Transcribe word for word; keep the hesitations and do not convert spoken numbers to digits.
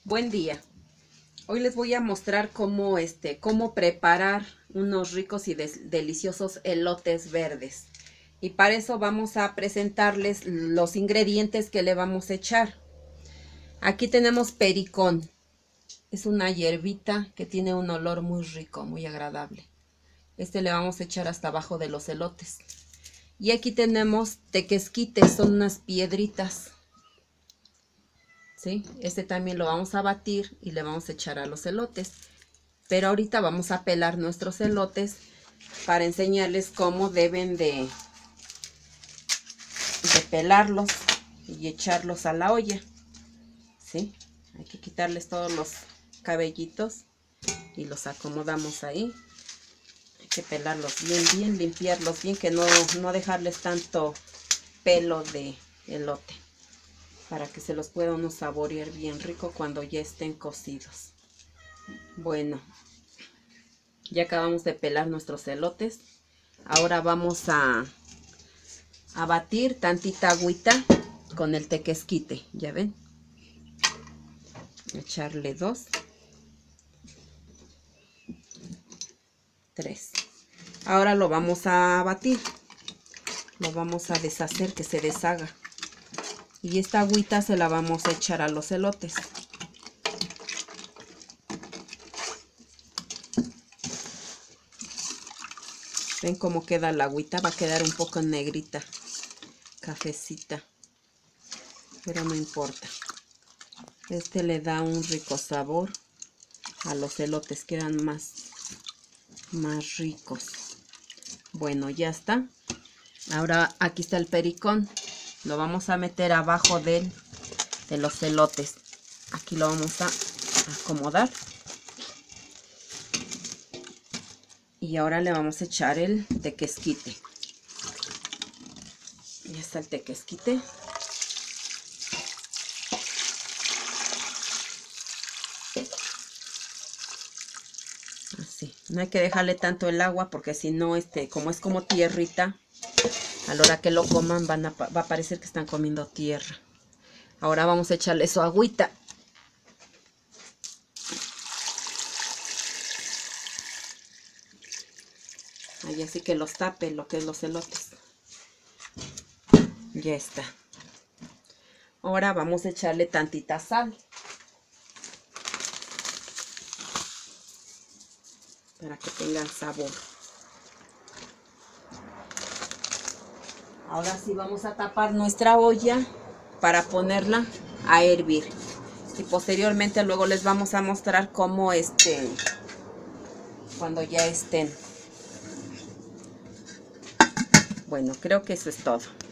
Buen día. Hoy les voy a mostrar cómo, este, cómo preparar unos ricos y deliciosos elotes verdes. Y para eso vamos a presentarles los ingredientes que le vamos a echar. Aquí tenemos pericón. Es una hierbita que tiene un olor muy rico, muy agradable. Este le vamos a echar hasta abajo de los elotes. Y aquí tenemos tequesquites, son unas piedritas. ¿Sí? Este también lo vamos a batir y le vamos a echar a los elotes. Pero ahorita vamos a pelar nuestros elotes para enseñarles cómo deben de, de pelarlos y echarlos a la olla. ¿Sí? Hay que quitarles todos los cabellitos y los acomodamos ahí. Hay que pelarlos bien, bien, limpiarlos bien, que no, no dejarles tanto pelo de elote, para que se los pueda uno saborear bien rico cuando ya estén cocidos. Bueno, ya acabamos de pelar nuestros elotes. Ahora vamos a, a batir tantita agüita con el tequesquite, ya ven. Echarle dos, tres. Ahora lo vamos a batir, lo vamos a deshacer, que se deshaga. Y esta agüita se la vamos a echar a los elotes. Ven cómo queda la agüita, va a quedar un poco negrita, cafecita, pero no importa. Este le da un rico sabor a los elotes, quedan más, más ricos. Bueno, ya está. Ahora aquí está el pericón. Lo vamos a meter abajo del, de los elotes. Aquí lo vamos a acomodar. Y ahora le vamos a echar el tequesquite. Ya está el tequesquite. Así. No hay que dejarle tanto el agua porque si no, este, como es como tierrita, a la hora que lo coman van a, va a parecer que están comiendo tierra. Ahora vamos a echarle su agüita. Ahí así que los tape lo que es los elotes. Ya está. Ahora vamos a echarle tantita sal. Para que tengan sabor. Ahora sí vamos a tapar nuestra olla para ponerla a hervir. Y posteriormente luego les vamos a mostrar cómo este, cuando ya estén. Bueno, creo que eso es todo.